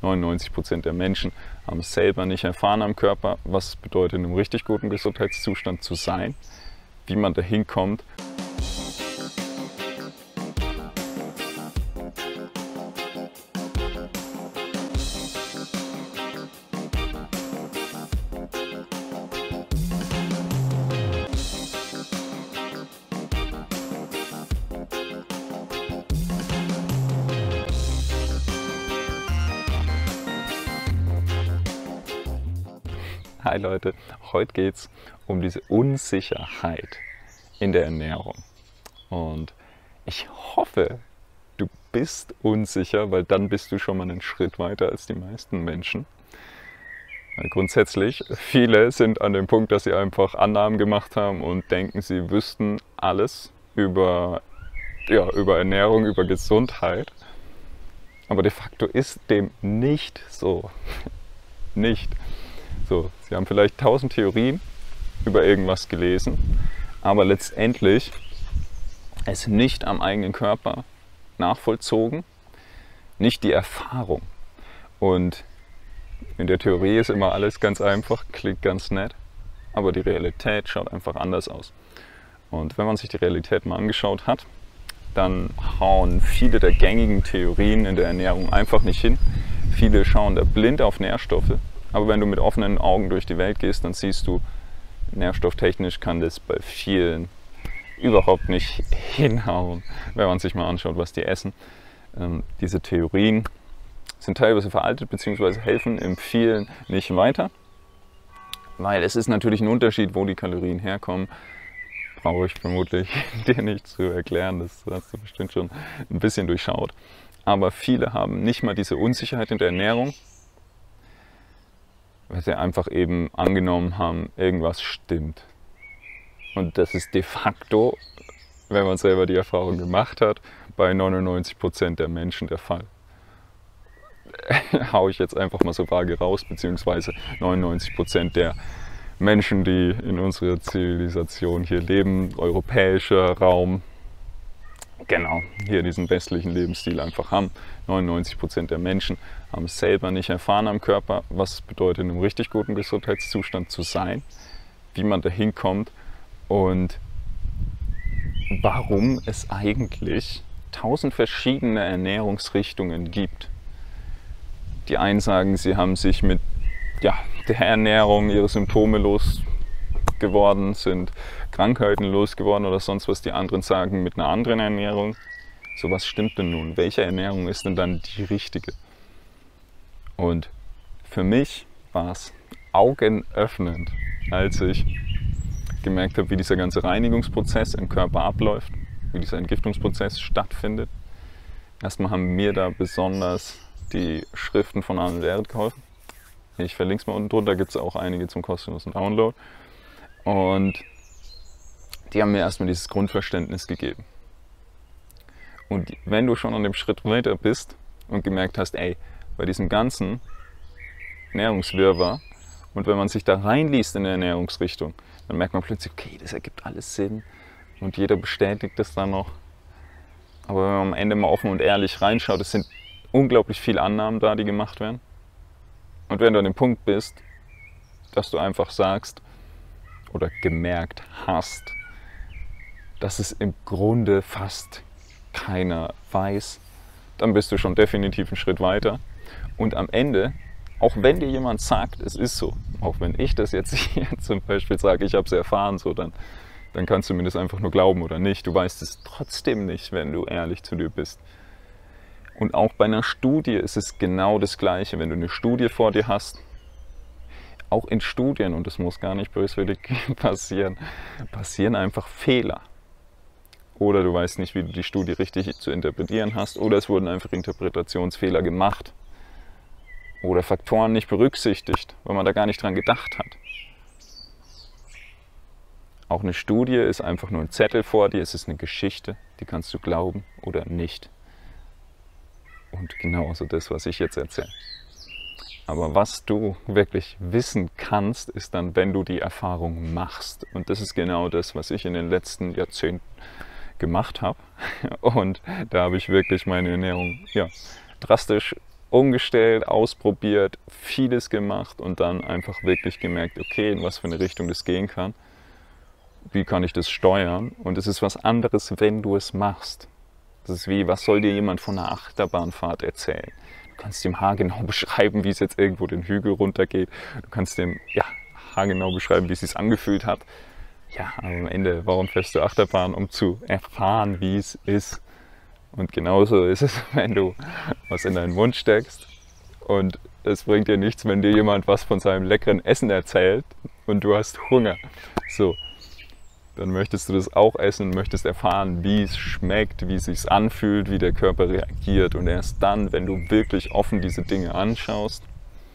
99% der Menschen haben es selber nicht erfahren am Körper, was es bedeutet, in einem richtig guten Gesundheitszustand zu sein, wie man dahin kommt. Hi Leute, heute geht es um diese Unsicherheit in der Ernährung. Und ich hoffe, du bist unsicher, weil dann bist du schon mal einen Schritt weiter als die meisten Menschen. Weil grundsätzlich, viele sind an dem Punkt, dass sie einfach Annahmen gemacht haben und denken, sie wüssten alles über Ernährung, über Gesundheit. Aber de facto ist dem nicht so. Nicht. So, sie haben vielleicht 1000 Theorien über irgendwas gelesen, aber letztendlich es nicht am eigenen Körper nachvollzogen, nicht die Erfahrung. Und in der Theorie ist immer alles ganz einfach, klingt ganz nett, aber die Realität schaut einfach anders aus. Und wenn man sich die Realität mal angeschaut hat, dann hauen viele der gängigen Theorien in der Ernährung einfach nicht hin. Viele schauen da blind auf Nährstoffe. Aber wenn du mit offenen Augen durch die Welt gehst, dann siehst du, nährstofftechnisch kann das bei vielen überhaupt nicht hinhauen, wenn man sich mal anschaut, was die essen. Diese Theorien sind teilweise veraltet bzw. helfen im vielen nicht weiter, weil es ist natürlich ein Unterschied, wo die Kalorien herkommen. Brauche ich vermutlich dir nicht zu erklären, das hast du bestimmt schon ein bisschen durchschaut. Aber viele haben nicht mal diese Unsicherheit in der Ernährung, weil sie einfach eben angenommen haben, irgendwas stimmt. Und das ist de facto, wenn man selber die Erfahrung gemacht hat, bei 99% der Menschen der Fall. Hau ich jetzt einfach mal so vage raus, beziehungsweise 99% der Menschen, die in unserer Zivilisation hier leben, europäischer Raum, genau, hier diesen westlichen Lebensstil einfach haben. 99% der Menschen haben es selber nicht erfahren am Körper, was es bedeutet, in einem richtig guten Gesundheitszustand zu sein, wie man dahin kommt und warum es eigentlich 1000 verschiedene Ernährungsrichtungen gibt. Die einen sagen, sie haben sich mit der Ernährung ihre Symptome losgeworden, sind Krankheiten losgeworden oder sonst was. Die anderen sagen mit einer anderen Ernährung. So, was stimmt denn nun? Welche Ernährung ist denn dann die richtige? Und für mich war es augenöffnend, als ich gemerkt habe, wie dieser ganze Reinigungsprozess im Körper abläuft, wie dieser Entgiftungsprozess stattfindet. Erstmal haben mir da besonders die Schriften von Arnold Ehret geholfen. Ich verlinke es mal unten drunter, gibt es auch einige zum kostenlosen Download. Und die haben mir erstmal dieses Grundverständnis gegeben. Und wenn du schon an dem Schritt weiter bist und gemerkt hast, ey, bei diesem ganzen Ernährungswirrwarr und wenn man sich da reinliest in der Ernährungsrichtung, dann merkt man plötzlich, okay, das ergibt alles Sinn und jeder bestätigt das dann noch. Aber wenn man am Ende mal offen und ehrlich reinschaut, es sind unglaublich viele Annahmen da, die gemacht werden. Und wenn du an dem Punkt bist, dass du einfach sagst oder gemerkt hast, dass es im Grunde fast keiner weiß, dann bist du schon definitiv einen Schritt weiter. Und am Ende, auch wenn dir jemand sagt, es ist so, auch wenn ich das jetzt hier zum Beispiel sage, ich habe es erfahren, so, dann kannst du mir das einfach nur glauben oder nicht. Du weißt es trotzdem nicht, wenn du ehrlich zu dir bist. Und auch bei einer Studie ist es genau das Gleiche. Wenn du eine Studie vor dir hast, auch in Studien, und das muss gar nicht böswillig passieren, passieren einfach Fehler. Oder du weißt nicht, wie du die Studie richtig zu interpretieren hast, oder es wurden einfach Interpretationsfehler gemacht. Oder Faktoren nicht berücksichtigt, weil man da gar nicht dran gedacht hat. Auch eine Studie ist einfach nur ein Zettel vor dir, es ist eine Geschichte, die kannst du glauben oder nicht. Und genauso das, was ich jetzt erzähle. Aber was du wirklich wissen kannst, ist dann, wenn du die Erfahrung machst. Und das ist genau das, was ich in den letzten Jahrzehnten gemacht habe. Und da habe ich wirklich meine Ernährung drastisch umgestellt, ausprobiert, vieles gemacht und dann einfach wirklich gemerkt, okay, in was für eine Richtung das gehen kann. Wie kann ich das steuern? Und es ist was anderes, wenn du es machst. Das ist wie, was soll dir jemand von einer Achterbahnfahrt erzählen? Du kannst ihm haargenau beschreiben, wie es jetzt irgendwo den Hügel runtergeht. Du kannst ihm haargenau beschreiben, wie es sich angefühlt hat. Ja, aber am Ende, warum fährst du Achterbahn? Um zu erfahren, wie es ist. Und genauso ist es, wenn du was in deinen Mund steckst. Und es bringt dir nichts, wenn dir jemand was von seinem leckeren Essen erzählt und du hast Hunger. So, dann möchtest du das auch essen und möchtest erfahren, wie es schmeckt, wie es sich anfühlt, wie der Körper reagiert. Und erst dann, wenn du wirklich offen diese Dinge anschaust,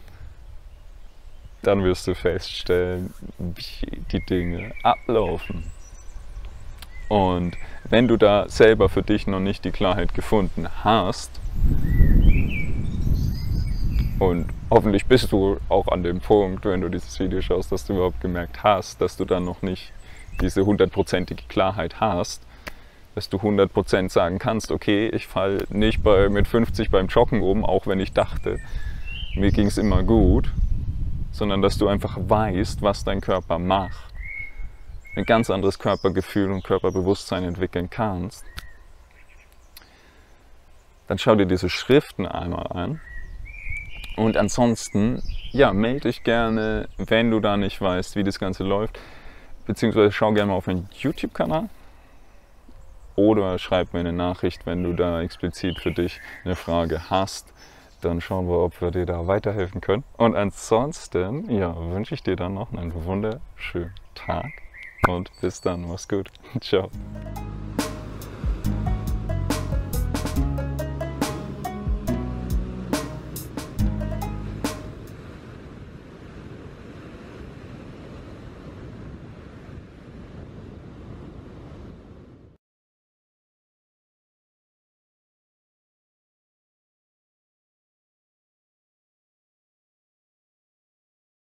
dann wirst du feststellen, wie die Dinge ablaufen. Und wenn du da selber für dich noch nicht die Klarheit gefunden hast, und hoffentlich bist du auch an dem Punkt, wenn du dieses Video schaust, dass du überhaupt gemerkt hast, dass du dann noch nicht diese 100%ige Klarheit hast, dass du 100% sagen kannst, okay, ich falle nicht mit 50 beim Joggen um, auch wenn ich dachte, mir ging es immer gut, sondern dass du einfach weißt, was dein Körper macht, ein ganz anderes Körpergefühl und Körperbewusstsein entwickeln kannst, dann schau dir diese Schriften einmal an. Und ansonsten, ja, melde dich gerne, wenn du da nicht weißt, wie das Ganze läuft, beziehungsweise schau gerne mal auf meinen YouTube-Kanal oder schreib mir eine Nachricht, wenn du da explizit für dich eine Frage hast. Dann schauen wir, ob wir dir da weiterhelfen können. Und ansonsten, ja, wünsche ich dir dann noch einen wunderschönen Tag und bis dann, mach's gut. Ciao.